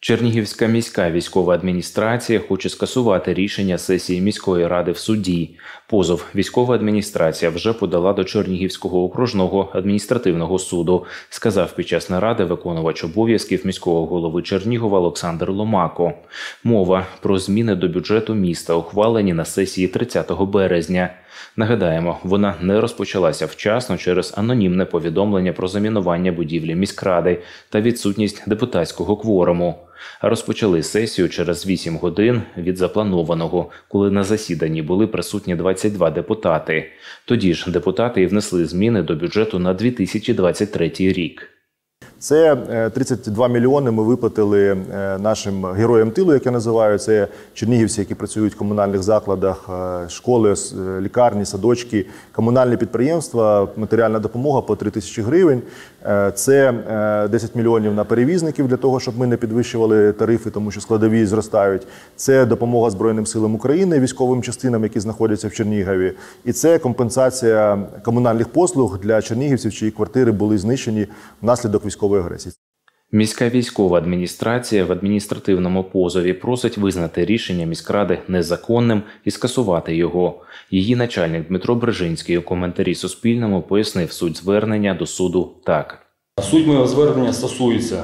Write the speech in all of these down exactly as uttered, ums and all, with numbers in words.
Чернігівська міська військова адміністрація хоче скасувати рішення сесії міської ради в суді. Позов військова адміністрація вже подала до Чернігівського окружного адміністративного суду, сказав під час наради виконувач обов'язків міського голови Чернігова Олександр Ломако. Мова про зміни до бюджету міста, ухвалені на сесії тридцятого березня. Нагадаємо, вона не розпочалася вчасно через анонімне повідомлення про замінування будівлі міськради та відсутність депутатського кворуму. А розпочали сесію через вісім годин від запланованого, коли на засіданні були присутні двадцять два депутати. Тоді ж депутати і внесли зміни до бюджету на дві тисячі двадцять третій рік. Це тридцять два мільйони ми виплатили нашим героям тилу, як я називаю. Це чернігівці, які працюють в комунальних закладах, школи, лікарні, садочки, комунальні підприємства, матеріальна допомога по три тисячі гривень. Це десять мільйонів на перевізників для того, щоб ми не підвищували тарифи, тому що складові зростають. Це допомога Збройним силам України, військовим частинам, які знаходяться в Чернігові. І це компенсація комунальних послуг для чернігівців, чиї квартири були знищені внаслідок військової агресії. Міська військова адміністрація в адміністративному позові просить визнати рішення міськради незаконним і скасувати його. Її начальник Дмитро Брижинський у коментарі Суспільному пояснив суть звернення до суду так. Суть моєго звернення стосується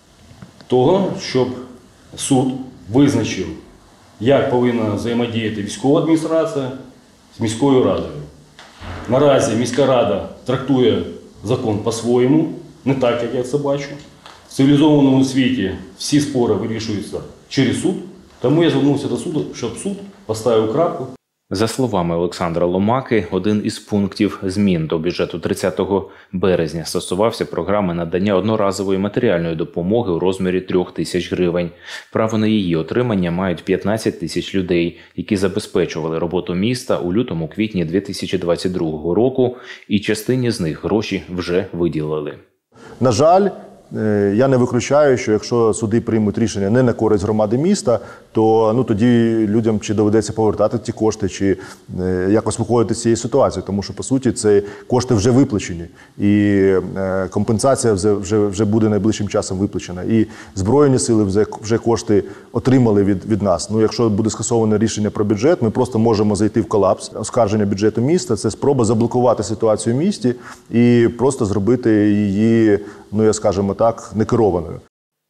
того, щоб суд визначив, як повинна взаємодіяти військова адміністрація з міською радою. Наразі міська рада трактує закон по-своєму, не так, як я це бачу. В цивілізованому світі всі спори вирішуються через суд, тому я звернувся до суду, щоб суд поставив крапку. За словами Олександра Ломаки, один із пунктів змін до бюджету тридцятого березня стосувався програми надання одноразової матеріальної допомоги у розмірі трьох тисяч гривень. Право на її отримання мають п'ятнадцять тисяч людей, які забезпечували роботу міста у лютому-квітні дві тисячі двадцять другого року, і частині з них гроші вже виділили. На жаль, я не виключаю, що якщо суди приймуть рішення не на користь громади міста, то ну, тоді людям чи доведеться повертати ті кошти, чи е, якось виходити з цієї ситуації. Тому що, по суті, ці кошти вже виплачені. І е, компенсація вже, вже, вже буде найближчим часом виплачена. І Збройні сили вже, вже кошти отримали від, від нас. Ну, якщо буде скасоване рішення про бюджет, ми просто можемо зайти в колапс. Оскарження бюджету міста – це спроба заблокувати ситуацію в місті і просто зробити її, ну, я скажемо так, некерованою.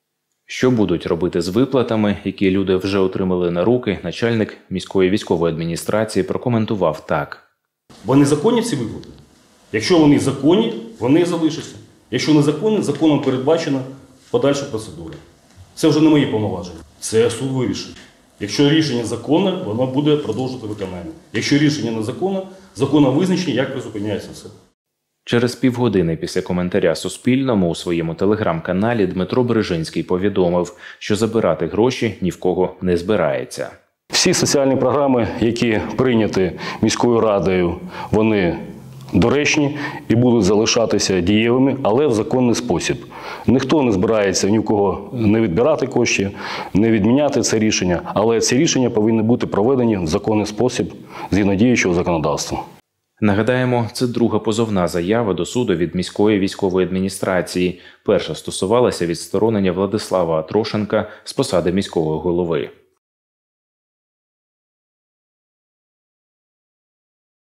Що будуть робити з виплатами, які люди вже отримали на руки, начальник міської військової адміністрації прокоментував так. Вони законні ці виплати? Якщо вони законні, вони залишаться. Якщо незаконні, законом передбачена подальша процедура. Це вже не мої повноваження. Це суд вирішить. Якщо рішення законне, воно буде продовжувати виконання. Якщо рішення незаконне, законом визначені, як призупиняється все. Через півгодини після коментаря Суспільному у своєму телеграм-каналі Дмитро Брижинський повідомив, що забирати гроші ні в кого не збирається. Всі соціальні програми, які прийняті міською радою, вони доречні і будуть залишатися дієвими, але в законний спосіб. Ніхто не збирається ні в кого не відбирати кошти, не відміняти це рішення, але ці рішення повинні бути проведені в законний спосіб згідно діючого законодавства. Нагадаємо, це друга позовна заява до суду від міської військової адміністрації. Перша стосувалася відсторонення Владислава Атрошенка з посади міського голови.